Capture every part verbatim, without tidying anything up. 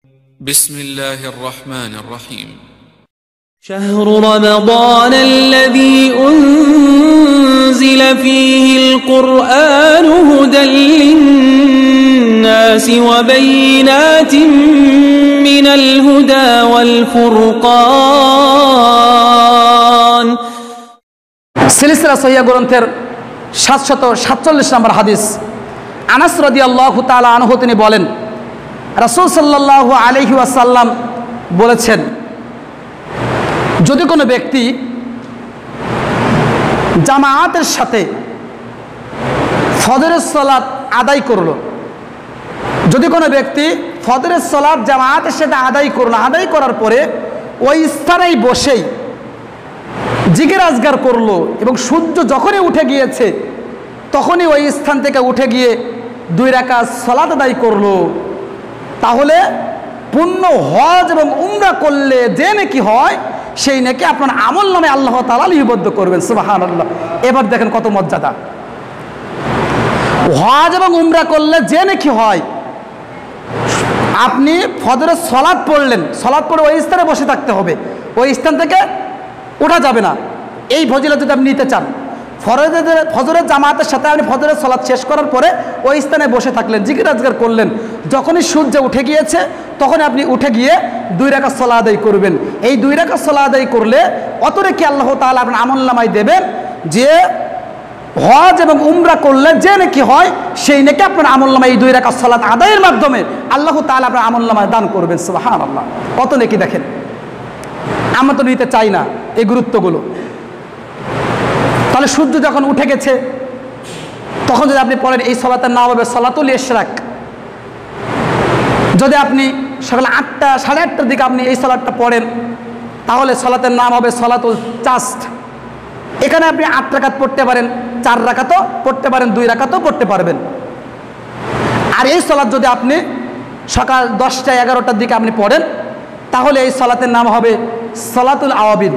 بسم الله الرحمن الرحيم شهر رمضان الذي أنزل فيه القرآن هدى للناس وبينات من الهدى والفرقان সিলসিলা সহিহ গ্রন্থের সাতশত সাতচল্লিশ নম্বর হাদিস আনাস রাদিয়াল্লাহু তাআলা আনহু তিনি বলেন রাসূল সাল্লাল্লাহু আলাইহি ওয়াসাল্লাম বলেছেন যদি কোনো ব্যক্তি জামাআতের সাথে ফজরের সালাত আদায় করলো যদি কোনো ব্যক্তি ফজরের সালাত জামাআতের সাথে আদায় করলো আদায় করার পরে ওই স্থানেই বসেই জিকির আজগার করলো এবং সূর্য যখনই উঠে গিয়েছে তখনই ওই স্থান থেকে উঠে গিয়ে দুই রাকাত সালাত আদায় করলো তাহলে পূর্ণ হজ এবং উমরা করলে যে নেকি হয় সেই নেকি আপনার আমল নামে আল্লাহ তাআলা লিপিবদ্ধ করবেন। সুবহানাল্লাহ। এবার দেখেন কত মর্যাদা। হজ এবং উমরা করলে যে নেকি হয়, আপনি ফজরের সালাত পড়লেন, সালাত পড়ে ওই স্থানে বসে থাকতে হবে, ওই স্থান থেকে ওঠা যাবে না। এই ফজিলত যদি আপনি নিতে চান, ফজরের ফজরের জামাতের সাথে আপনি ফজরের সালাত শেষ করার পরে ওই স্থানে বসে থাকলেন, জিকির আজগার করলেন, যখনই সূর্য উঠে গিয়েছে তখনই আপনি উঠে গিয়ে দুই রাকাত সালাত আদায় করবেন। এই দুই রাকাত সালাত আদায় করলে অত রেখে আল্লাহ তাআলা আপনার আমলনামায় দেবেন যে হজ এবং উমরা করলে যে নেকি হয় সেই নেকি আপনার আমলনামায় এই দুই রাকাত সালাত আদায়ের মাধ্যমে আল্লাহ তাআলা আপনার আমলনামায় দান করবেন। সুবহানাল্লাহ। কত নেকি দেখেন। আমরা তো নিতে চাই না এই গুরুত্বগুলো। তাহলে সূর্য যখন উঠে গেছে তখন যদি আপনি পড়েন এই সালাতের নাম হবে সালাতুল ইশরাক। যদি আপনি সকাল আটটা সাড়ে আটটার দিকে আপনি এই সালাতটা পড়েন তাহলে সালাতের নাম হবে সালাতুল চাস্ট। এখানে আপনি আট রাকাত পড়তে পারেন, চার রাকাতও পড়তে পারেন, দুই রাকাতও পড়তে পারবেন। আর এই সালাত যদি আপনি সকাল দশটা এগারোটার দিকে আপনি পড়েন তাহলে এই সালাতের নাম হবে সালাতুল আওয়াবিন।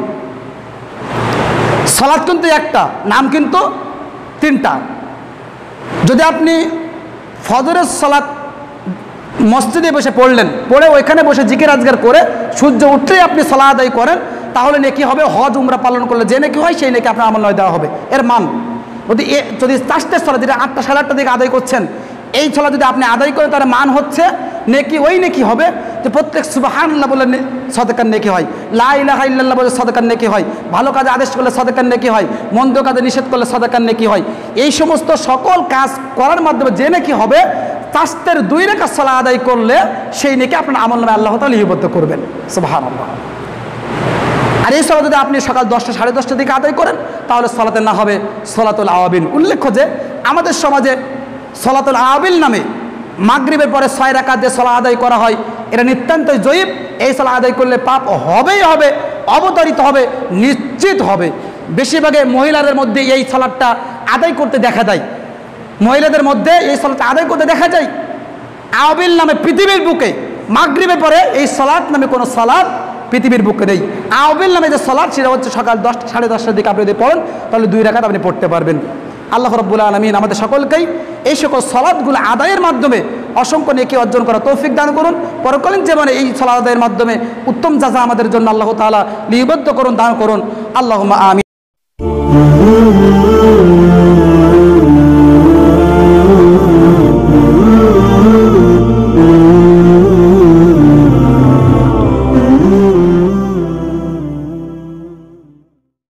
সালাত কিন্তু একটা, নাম কিন্তু তিনটা। যদি আপনি ফজরের সালাত মসজিদে বসে পড়লেন, পড়ে ওইখানে বসে জিকির আজগার করে সূর্য উঠলেই আপনি সালাত আদায় করেন তাহলে নেকি হবে হজ উমরা পালন করলে যে নেকি হয় সেই নেকি আপনার আমলনামায় দেওয়া হবে। এর মান যদি এ যদি চারটের সালাত যেটা আটটা সাড়ে আটটার দিকে আদায় করছেন এই সালাত যদি আপনি আদায় করেন তার মান হচ্ছে নেকি ওই নেকি হবে যে প্রত্যেক সুবহানাল্লাহ বলে সদকার নেকি হয়, লা ইলাহা ইল্লাল্লাহ বলে সদকার নেকি হয়, ভালো কাজে আদেশ করলে সদকার নেকি হয়, মন্দ কাজে নিষেধ করলে সদকার নেকি হয়। এই সমস্ত সকল কাজ করার মাধ্যমে যে নেকি হবে চারটের দুই রাকাত সালাত আদায় করলে সেই নেকি আপনার আমলনামায় আল্লাহ তাআলা লিপিবদ্ধ করবেন। সুবহানাল্লাহ। আর এই সালাত যদি আপনি সকাল দশটা সাড়ে দশটার দিকে আদায় করেন তাহলে সালাতের নাম হবে সালাতুল আওয়াবিন। উল্লেখ্য যে আমাদের সমাজে সালাতুল আওয়াবিন নামে মাগরিবের পরে ছয় রাকাত যে সালাত আদায় করা হয় এটা নিতান্তই জয়ীব। এই সালাত আদায় করলে পাপ হবেই হবে, অবতারিত হবে, নিশ্চিত হবে। বেশিরভাগে মহিলাদের মধ্যে এই সালাতটা আদায় করতে দেখা যায়, মহিলাদের মধ্যে এই সালাতটা আদায় করতে দেখা যায়। আওয়াবিন নামে পৃথিবীর বুকে মাগরিবের পরে এই সালাত নামে কোনো সালাত পৃথিবীর বুকে নেই। আওয়াবিন নামে যে সালাত সেটা হচ্ছে সকাল দশটা সাড়ে দশটার দিকে আপনি যদি পড়েন তাহলে দুই রাকাত আপনি পড়তে পারবেন। আল্লাহ রাব্বুল আলামিন আমাদের সকলকেই এই সকল সালাতগুলো আদায়ের মাধ্যমে অসংখ্য নেকি অর্জন করা তৌফিক দান করুন। পরকালীন জীবনে এই সালাত আদায়ের মাধ্যমে উত্তম জাযা আমাদের জন্য আল্লাহ তাআলা লিপিবদ্ধ করুন, দান করুন। আল্লাহুম্মা আমিন।